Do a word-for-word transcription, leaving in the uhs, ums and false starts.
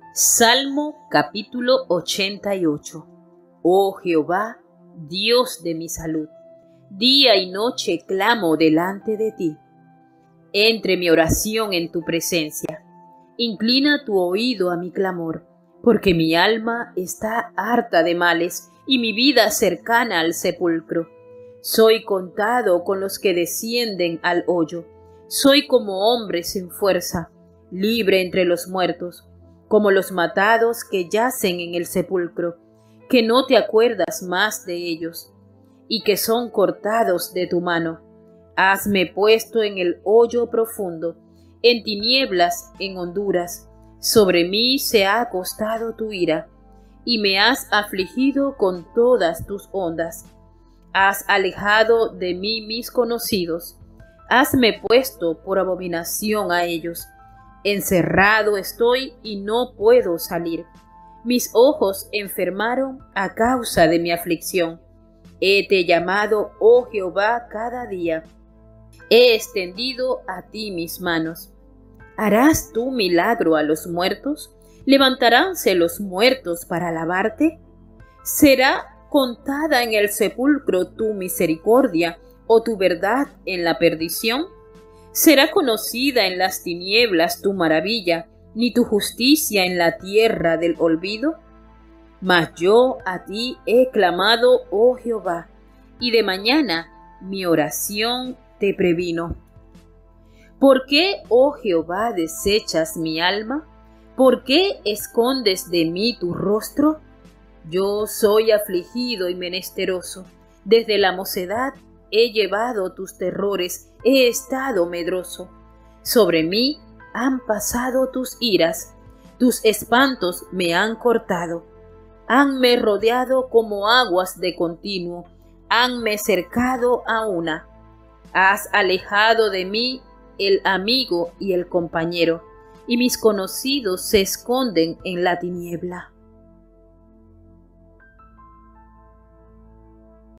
Salmo capítulo ochenta y ocho. Oh Jehová, Dios de mi salud, día y noche clamo delante de ti. Entre mi oración en tu presencia. Inclina tu oído a mi clamor, porque mi alma está harta de males y mi vida cercana al sepulcro. Soy contado con los que descienden al hoyo. Soy como hombre sin fuerza, libre entre los muertos, como los matados que yacen en el sepulcro, que no te acuerdas más de ellos, y que son cortados de tu mano. Hasme puesto en el hoyo profundo, en tinieblas, en honduras. Sobre mí se ha acostado tu ira, y me has afligido con todas tus ondas. Has alejado de mí mis conocidos, hasme puesto por abominación a ellos. Encerrado estoy y no puedo salir. Mis ojos enfermaron a causa de mi aflicción. Hete llamado, oh Jehová, cada día. He extendido a ti mis manos. ¿Harás tú milagro a los muertos? ¿Levantaránse los muertos para alabarte? ¿Será contada en el sepulcro tu misericordia o tu verdad en la perdición? ¿Será conocida en las tinieblas tu maravilla, ni tu justicia en la tierra del olvido? Mas yo a ti he clamado, oh Jehová, y de mañana mi oración te previno. ¿Por qué, oh Jehová, desechas mi alma? ¿Por qué escondes de mí tu rostro? Yo soy afligido y menesteroso. Desde la mocedad he llevado tus terrores, he estado medroso. Sobre mí han pasado tus iras, tus espantos me han cortado. Hanme rodeado como aguas de continuo, hanme cercado a una. Has alejado de mí el amigo y el compañero, y mis conocidos se esconden en la tiniebla.